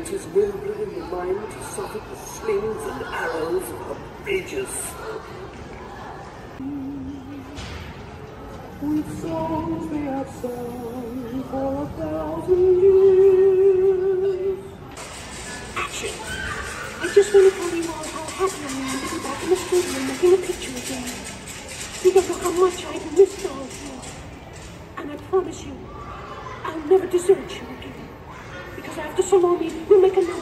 and 'tis nobler in the mind to suffer the slings and arrows of outrageous. With songs they have sung for 1,000 years. Action! I just want to tell you all how happy I am to be back in the studio making a picture again. You don't know how much I've missed all of you. And I promise you, I'll never desert you again. Because after Salome, we'll make another